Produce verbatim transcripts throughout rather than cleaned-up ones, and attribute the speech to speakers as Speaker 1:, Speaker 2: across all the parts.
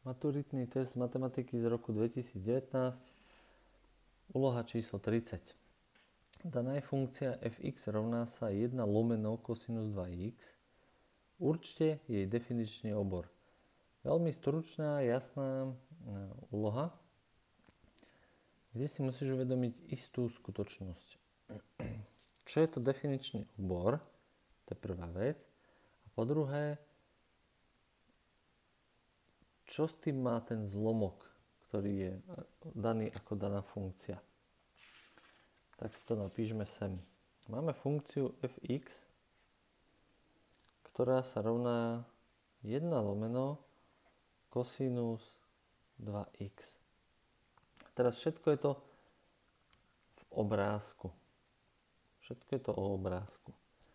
Speaker 1: Maturitný test z matematiky z roku dvetisícdevätnásť, úloha číslo tridsať. Daná je funkcia fx rovná sa jeden lomeno kosinus dva x. Určte jej definičný obor. Veľmi stručná, jasná úloha, kde si musíš uvedomiť istú skutočnosť. Čo je to definičný obor? To je prvá vec. A po druhé, čo s tým má ten zlomok, ktorý je daný ako daná funkcia? Tak si to napíšme sem. Máme funkciu fx, ktorá sa rovná jeden lomeno kosinus dva x. Teraz všetko je to v obrázku. Všetko je to o obrázku.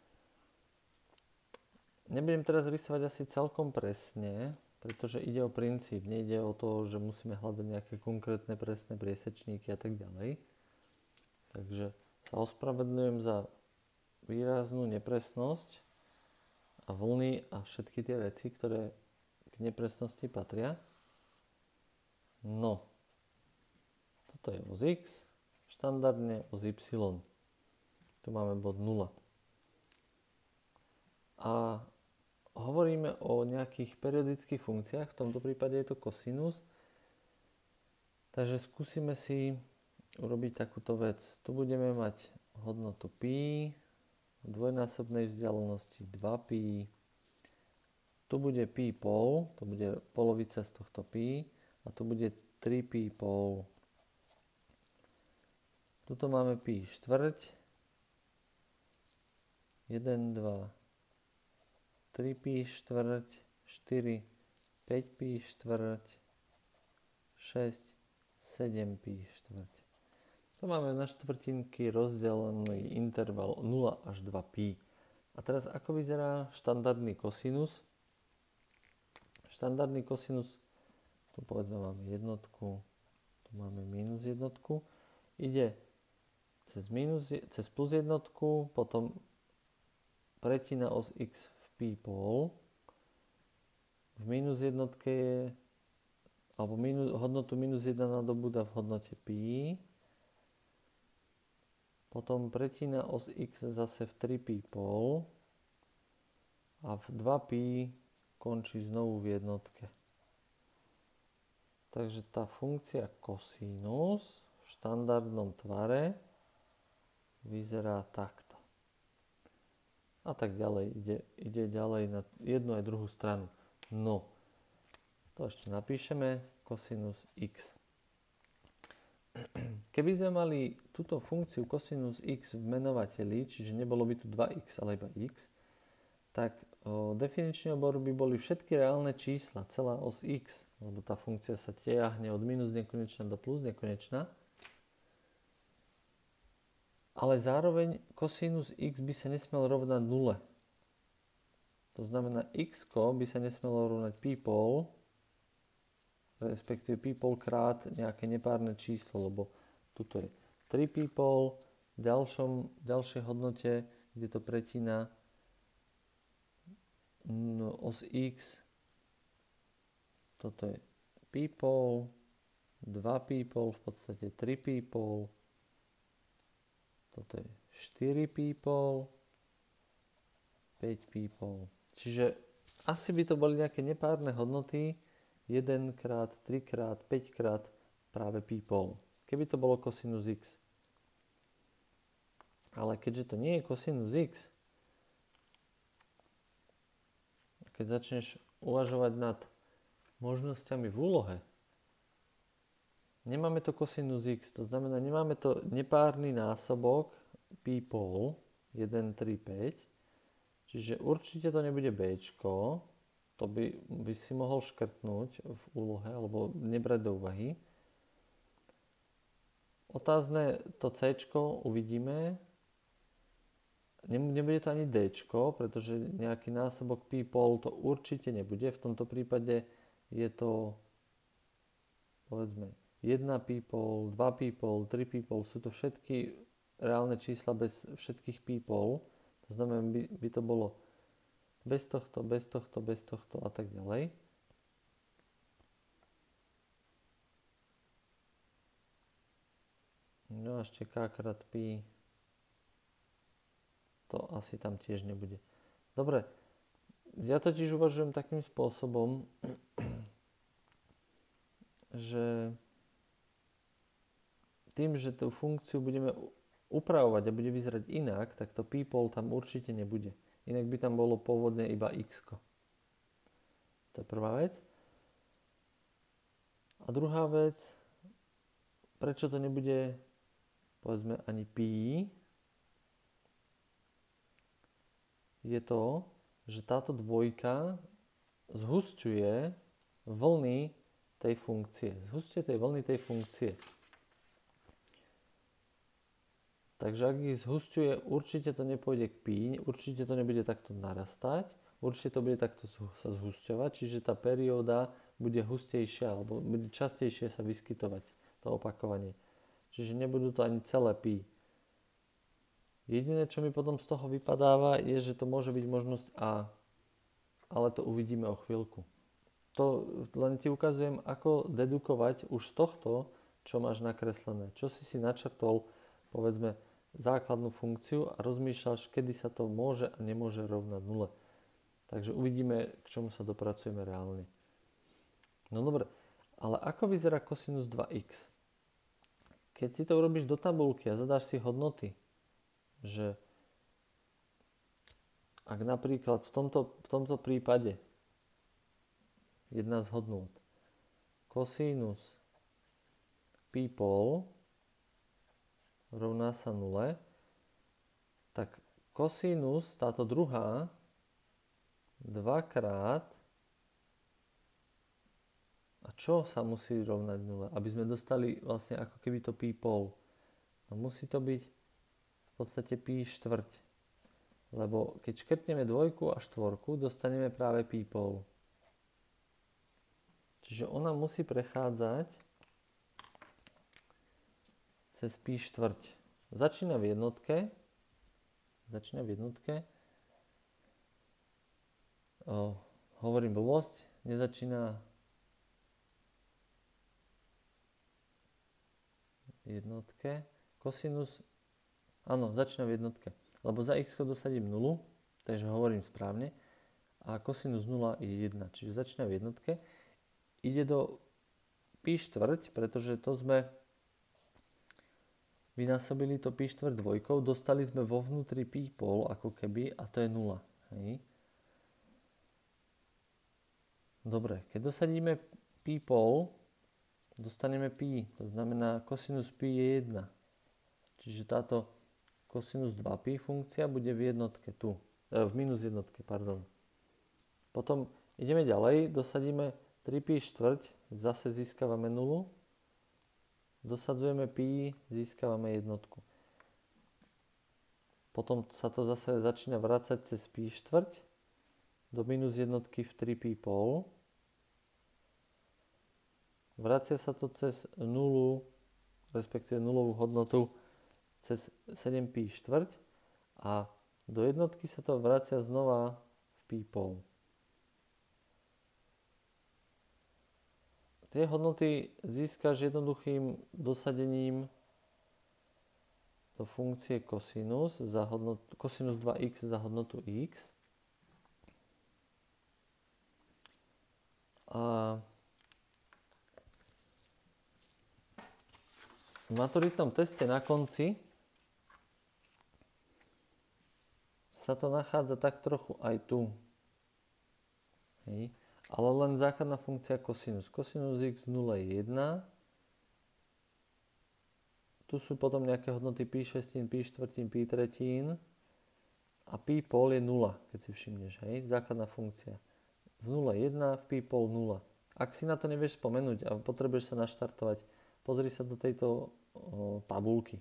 Speaker 1: Nebudem teraz rysovať asi celkom presne, pretože ide o princíp, nejde o to, že musíme hľadať nejaké konkrétne presné priesečníky a tak ďalej. Takže sa ospravedlňujem za výraznú nepresnosť a vlny a všetky tie veci, ktoré k nepresnosti patria. No, toto je os x, štandardne os y. Tu máme bod nula. A hovoríme o nejakých periodických funkciách, v tomto prípade je to kosinus. Takže skúsime si urobiť takúto vec. Tu budeme mať hodnotu pi v dvojnásobnej vzdialenosti dva pi. Tu bude pi pol, to bude polovica z tohto pi. A tu bude tri pi pol. Tuto máme pi štvrť. jeden, dva, tri pi štvrť, štyri, päť pi štvrť, šesť, sedem pi štvrť. Tu máme na štvrtinky rozdelený interval nula až dva pi. A teraz ako vyzerá štandardný kosinus? Štandardný kosinus, tu povedzme máme jednotku, tu máme minus jednotku. Ide cez, minus, cez plus jednotku, potom pretína os x v pi pol. V minus jednotke je, alebo minus, hodnotu minus jeden nadobúda v hodnote pi. Potom pretína os x zase v tri pi pol. A v dva pi končí znovu v jednotke. Takže tá funkcia kosinus v štandardnom tvare vyzerá takto. A tak ďalej, ide, ide ďalej na jednu aj druhú stranu. No, to ešte napíšeme, kosinus x. Keby sme mali túto funkciu kosinus x v menovateli, čiže nebolo by tu dva x, ale iba x, tak o, definičný obor by boli všetky reálne čísla, celá os x, lebo tá funkcia sa tiahne od minus nekonečna do plus nekonečna. Ale zároveň kosinus x by sa nesmel rovnať nule. To znamená, x by sa nesmelo rovnať pi pol, respektíve pi pol krát nejaké nepárne číslo, lebo tuto je tri pi pol, v ďalšom, ďalšej hodnote, kde to pretína no, os x, toto je pi pol, dva pi pol, v podstate tri pi pol, toto je štyri pi pol, päť pi pol. Čiže asi by to boli nejaké nepárne hodnoty, jeden krát, tri krát, päť krát práve pi pol. Keby to bolo kosinus x. Ale keďže to nie je kosinus x, keď začneš uvažovať nad možnosťami v úlohe, nemáme to kosinus x, to znamená, nemáme to nepárny násobok pi pol, jeden, tri, päť, čiže určite to nebude bčko, to by, by si mohol škrtnúť v úlohe, alebo nebrať do úvahy. Otázne to cčko uvidíme, nebude to ani dčko, pretože nejaký násobok pi pol to určite nebude, v tomto prípade je to, povedzme, jeden pi pol, dva pi pol, tri pi pol, sú to všetky reálne čísla bez všetkých pi pol. To znamená, by, by to bolo bez tohto, bez tohto, bez tohto a tak ďalej. No a ešte k krát pi. To asi tam tiež nebude. Dobre, ja totiž uvažujem takým spôsobom, že tým, že tú funkciu budeme upravovať a bude vyzerať inak, tak to people tam určite nebude. Inak by tam bolo pôvodne iba x. To je prvá vec. A druhá vec, prečo to nebude, povedzme, ani pi, je to, že táto dvojka zhusťuje vlny tej funkcie. Zhusťuje tej vlny tej funkcie. Takže ak ich zhusťuje, určite to nepôjde k pi, určite to nebude takto narastať, určite to bude takto sa zhusťovať, čiže tá perióda bude hustejšia, alebo bude častejšie sa vyskytovať, to opakovanie. Čiže nebudú to ani celé pi. Jediné, čo mi potom z toho vypadáva, je, že to môže byť možnosť A. Ale to uvidíme o chvíľku. To len ti ukazujem, ako dedukovať už z tohto, čo máš nakreslené. Čo si si načrtol, povedzme, základnú funkciu a rozmýšľaš, kedy sa to môže a nemôže rovnať nule. Takže uvidíme, k čomu sa dopracujeme reálne. No dobre, ale ako vyzerá kosinus dva x? Keď si to urobíš do tabuľky a zadáš si hodnoty, že ak napríklad v tomto, v tomto prípade jedna z hodnôt kosinus pi pol rovná sa nule, tak kosinus, táto druhá, dvakrát, a čo sa musí rovnať nule? Aby sme dostali vlastne ako keby to pi pol. No musí to byť v podstate pi štvrť. Lebo keď škrtneme dvojku a štvorku, dostaneme práve pi pol. Čiže ona musí prechádzať cez pi štvrť. Začína v jednotke. Začína v jednotke. O, hovorím blbosť. Nezačína v jednotke. Kosinus, áno, začína v jednotke. Lebo za x dosadím nulu, takže hovorím správne. A kosinus nula je jedna, čiže začína v jednotke. Ide do pi štvrť, pretože to sme vynásobili to pi štvrť dvojkou, dostali sme vo vnútri pi pol ako keby a to je nula. Hej. Dobre, keď dosadíme pi pol, dostaneme pi, to znamená kosinus pi je jedna. Čiže táto kosinus dva pi funkcia bude v jednotke tu, v minus jednotke, pardon. Potom ideme ďalej, dosadíme tri pi štvrť, zase získavame nulu, dosadzujeme pi, získavame jednotku. Potom sa to zase začína vracať cez pi štvrť do minus jednotky v tri pi pol. Vracia sa to cez nulu, respektíve nulovú hodnotu cez sedem pi štvrť a do jednotky sa to vracia znova v pi pol. Tie hodnoty získaš jednoduchým dosadením do funkcie kosinus, za hodnotu, kosinus dva x za hodnotu x. A v maturitnom teste na konci sa to nachádza tak trochu aj tu. Hej. Ale len základná funkcia kosinus. Kosinus x nula je jedna. Tu sú potom nejaké hodnoty pi šestín, pi štvrtín, pi tretín. A pi pol je nula, keď si všimneš. Hej. Základná funkcia. V nule jedna, v pi pol nula. Ak si na to nevieš spomenúť a potrebuješ sa naštartovať, pozri sa do tejto o, tabulky.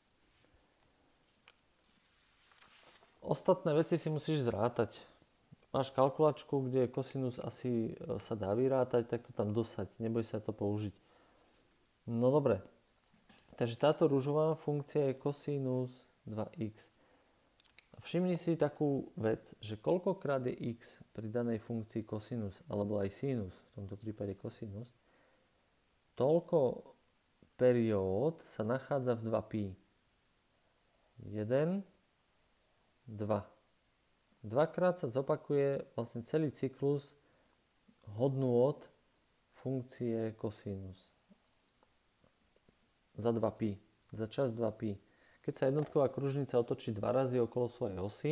Speaker 1: Ostatné veci si musíš zrátať. Máš kalkulačku, kde kosinus asi sa dá vyrátať, tak to tam dosaď. Neboj sa to použiť. No dobre. Takže táto ružová funkcia je kosinus dva x. Všimni si takú vec, že koľkokrát je x pri danej funkcii kosinus, alebo aj sinus, v tomto prípade kosinus, toľko periód sa nachádza v dva pi. jeden, dva. Dvakrát sa zopakuje vlastne celý cyklus hodnôt funkcie kosinus. Za dva pi. Za čas dva pi. Keď sa jednotková kružnica otočí dva razy okolo svojej osy,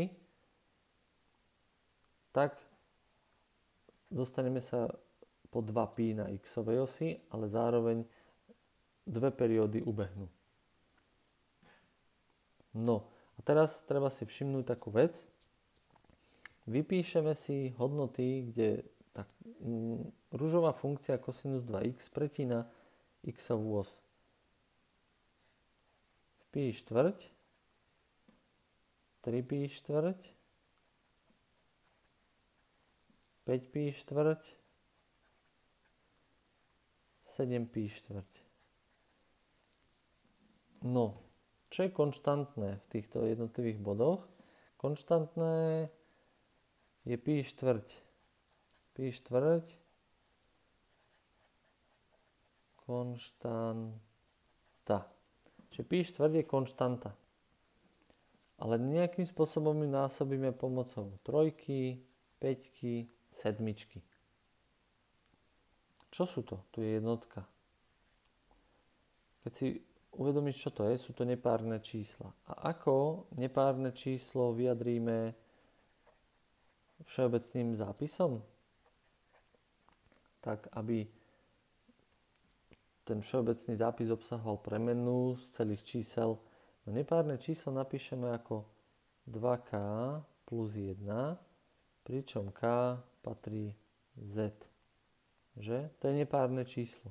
Speaker 1: tak dostaneme sa po dva pi na x-ovej osi, ale zároveň dve periódy ubehnú. No a teraz treba si všimnúť takú vec. Vypíšeme si hodnoty, kde tá ružová funkcia kosinus dva x pretína x-ovú os. Pi štvrť, tri pi štvrť, päť pi štvrť, sedem pi štvrť. No, čo je konštantné v týchto jednotlivých bodoch? Konštantné je pi štvrť. Pi štvrť, konštanta. Čiže pi štvrť je konštanta. Ale nejakým spôsobom ju násobíme pomocou trojky, päťky, sedmičky. Čo sú to? Tu je jednotka. Keď si uvedomíš, čo to je, sú to nepárne čísla. A ako nepárne číslo vyjadríme všeobecným zápisom? Tak, aby ten všeobecný zápis obsahoval premennú z celých čísel. No nepárne číslo napíšeme ako dva ká plus jeden, pričom k patrí z. Že? To je nepárne číslo.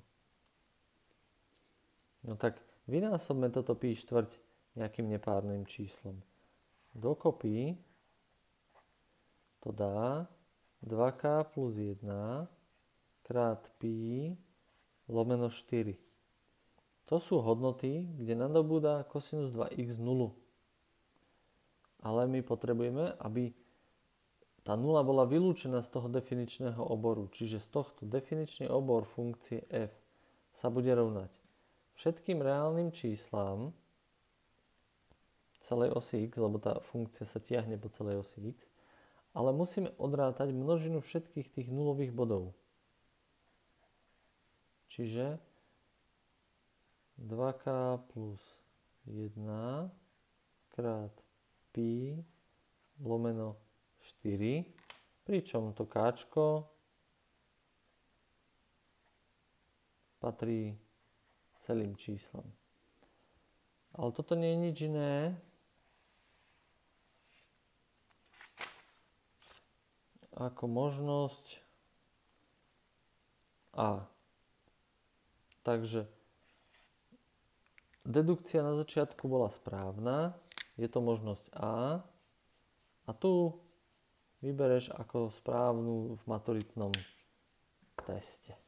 Speaker 1: No tak vynásobme toto pi štvrť nejakým nepárnym číslom. Dokopy to dá dva ká plus jeden krát pi lomeno štyri. To sú hodnoty, kde nadobúda kosinus dva x nulu. Ale my potrebujeme, aby tá nula bola vylúčená z toho definičného oboru. Čiže z tohto definičný obor funkcie f sa bude rovnať všetkým reálnym číslám celej osy x, lebo tá funkcia sa tiahne po celej osi x, ale musíme odrátať množinu všetkých tých nulových bodov. Čiže dva ká plus jeden krát pi lomeno štyri, pričom to káčko patrí celým číslam. Ale toto nie je nič iné ako možnosť a. Takže dedukcia na začiatku bola správna, je to možnosť A a tu vybereš ako správnu v maturitnom teste.